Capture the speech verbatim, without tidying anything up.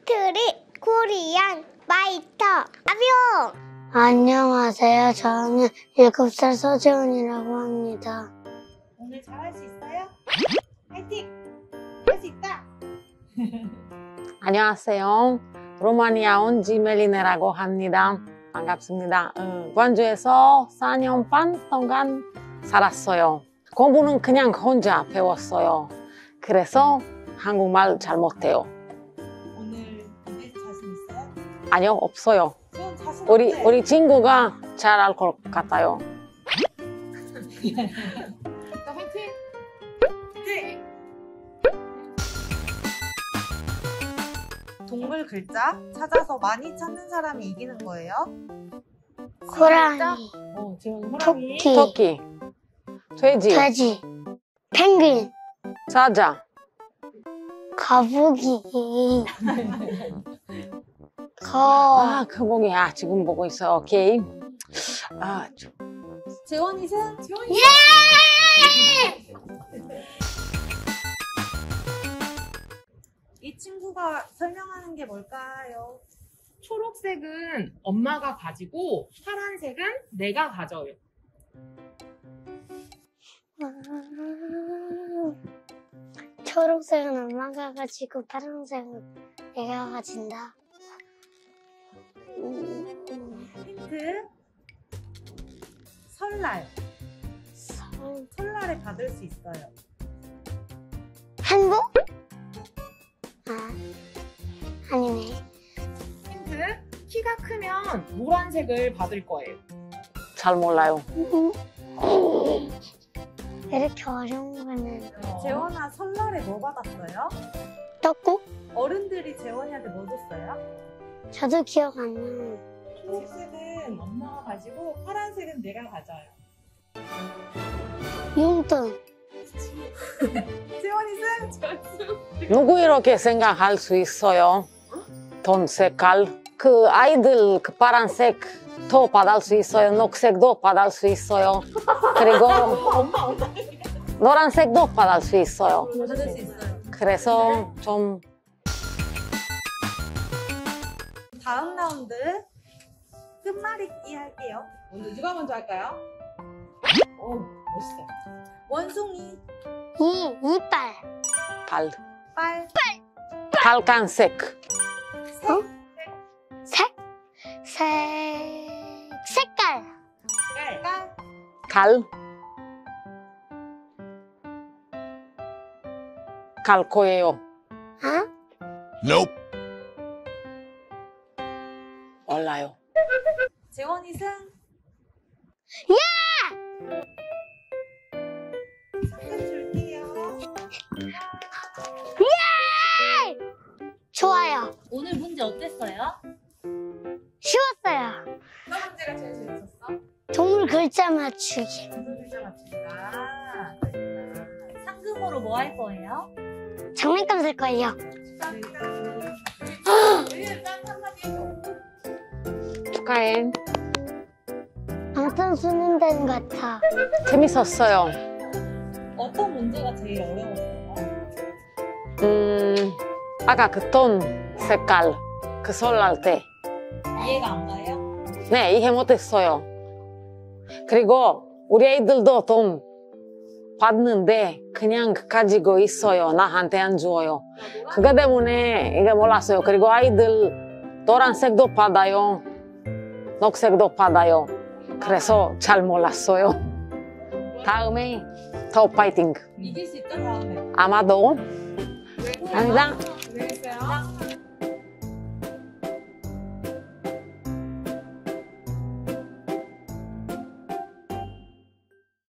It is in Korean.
트리 코리안 마이터 아비용. 안녕하세요. 저는 일곱 살 서재훈이라고 합니다. 오늘 잘할 수 있어요? 화이팅! 할 수 있다! 안녕하세요. 로마니아 온 지멜리네라고 합니다. 반갑습니다. 어, 광주에서 사 년 반 동안 살았어요. 공부는 그냥 혼자 배웠어요. 그래서 한국말 잘 못해요. 오늘 이길 자신 있어요? 아니요, 없어요. 전 자신 우리, 없대. 우리 친구가 잘 알 것 같아요. 자, 화이팅! 화이팅! 동물 글자 찾아서 많이 찾는 사람이 이기는 거예요? 호랑이, 어, 지금 호랑이. 토끼, 토끼, 돼지, 돼지, 펭귄, 사자, 거북이, 거, 아, 거북이. 아, 지금 보고 있어. 오케이. 아, 좀. 재원이 승! 재원이 예! 이 친구가 설명하는 게 뭘까요? 초록색은 엄마가 가지고 파란색은 내가 가져요. 초록색은 엄마가 가지고 파란색은 내가 가진다. 음, 힌트. 설날. 설- 설날에 받을 수 있어요. 행복? 아, 아니네. 힌트, 키가 크면 노란색을 받을 거예요. 잘 몰라요. 이렇게 어려운 거는 재원아, 설날에 뭐 받았어요? 떡국? 어른들이 재원이한테 뭐 줬어요? 저도 기억 안 나요. 초록색은 엄마가 가지고 파란색은 내가 가져요. 용돈. 재원이 승! 누구 이렇게 생각할 수 있어요? 돈 색깔. 그 아이들 그 파란색도 받을 수 있어요. 녹색도 받을 수 있어요. 그리고 노란색도 받을 수 있어요. 받을 수 있어요. 그래서 좀 다음 라운드 끝말잇기 할게요. 오늘 누가 먼저 할까요? 오, 멋있어. 원숭이, 이, 이빨. 달. 빨, 빨간색. 어? 색? 색, 색깔. 깔. 깔, 갈. 갈 거예요. 어? Nope. 몰라요. 재원이 승! 예! 상금 줄게요. 예! 좋아요. 오늘 문제 어땠어요? 쉬웠어요. 어떤 문제가 제일 재밌었어? 동물 글자 맞추기. 동물 글자 맞추기가. 상금으로 뭐 할 거예요? 장난감 살 거예요. 우리는 짠 한마디 해줘. 축하해. 방탄소년단 같아. 재밌었어요. 어떤 문제가 제일 어려웠어요? 음, 아까 그 돈 색깔, 그 설날 때. 이해가 안 가요? 네, 이해 못했어요. 그리고 우리 애들도 돈 받는데 그냥 가지고 있어요. 나한테 안 줘요. 그거 때문에 이게 몰랐어요. 그리고 아이들 노란색도 받아요. 녹색도 받아요. 그래서 잘 몰랐어요. 다음에 더 파이팅. 이길 수 있다, 다음에. 아마도. 감사합니다. 고생했어요.